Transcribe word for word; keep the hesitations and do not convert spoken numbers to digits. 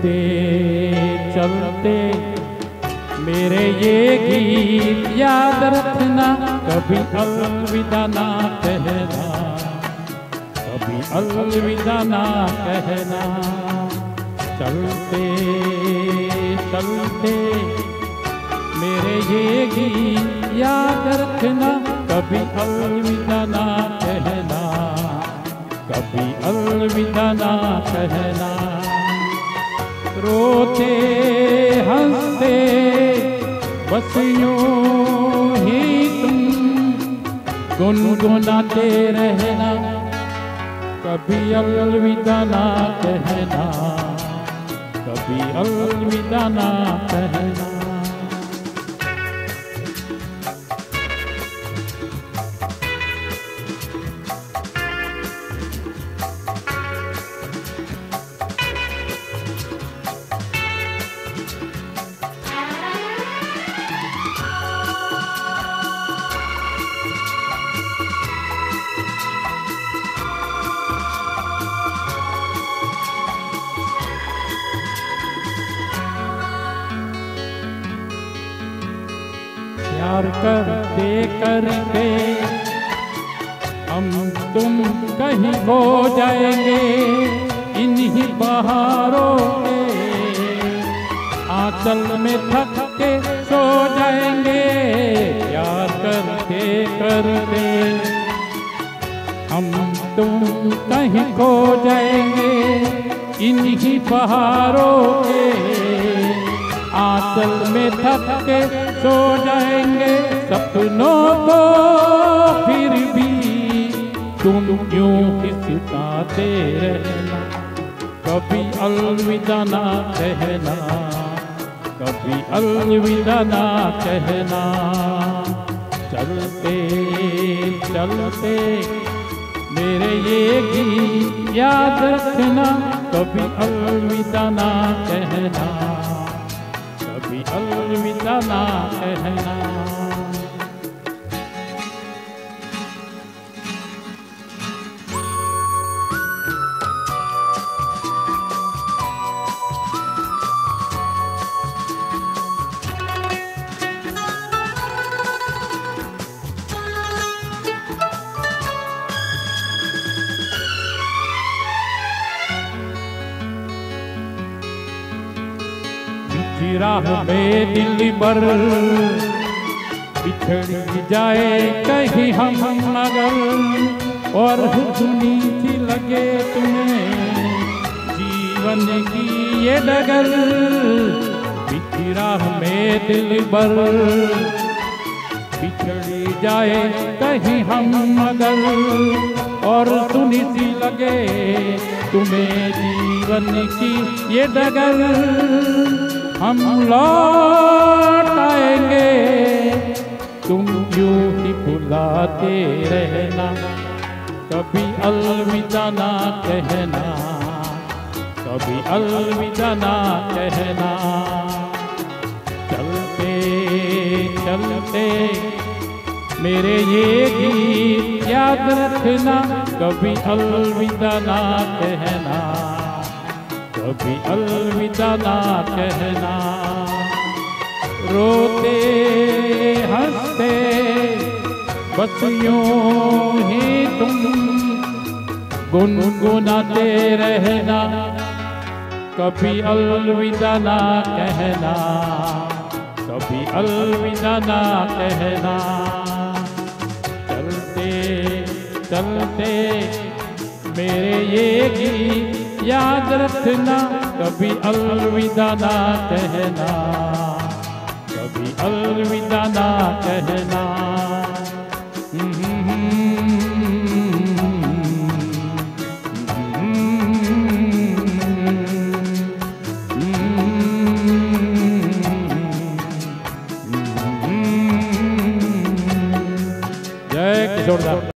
चलते चलते मेरे ये गीत याद रखना, कभी अलविदा ना कहना, कभी अलविदा ना कहना। चलते चलते मेरे ये गीत याद रखना, कभी अलविदा ना कहना, कभी अलविदा ना कहना। रोते हंसते बस यूं ही तुम गुनगुनाते रहना, कभी अलविदा ना कहना, कभी अलविदा ना कहना। प्यार करते करते हम तुम कहीं खो जाएंगे, इन्हीं बहारों के आंचल में थक के सो जाएंगे। प्यार करते करते हम तुम कहीं खो जाएंगे, इन्हीं बहारों के आंचल में थक के सो जाएंगे। सपनों को फिर भी तुम यूं खिसकाते रहना, कभी अलविदा ना कहना, कभी अलविदा ना कहना। चलते चलते मेरे ये गीत याद रखना, कभी अलविदा ना कहना, कभी अलविदा ना कहना। राह में दिल बर बिछड़ जाए कहीं हम मगर, और सुनी सी लगे तुम्हें जीवन की ये डगर। राह में दिल बर बिछड़ जाए कहीं हम मगर, और सुनी सी लगे तुम्हें जीवन की ये डगर। हम लौट आएंगे तुम यूं ही बुलाते रहना, कभी अलविदा ना कहना, कभी अलविदा ना कहना। चलते चलते मेरे ये गीत याद रखना, कभी अलविदा ना कहना, कभी अलविदा ना कहना। रोते हंसते बस यूं ही तुम गुनगुनाते रहना, कभी अलविदा ना कहना, कभी अलविदा ना कहना। चलते चलते मेरे ये गीत याद रखना, कभी अलविदा ना कहना, कभी अलविदा ना कहना। जय किशोर दा।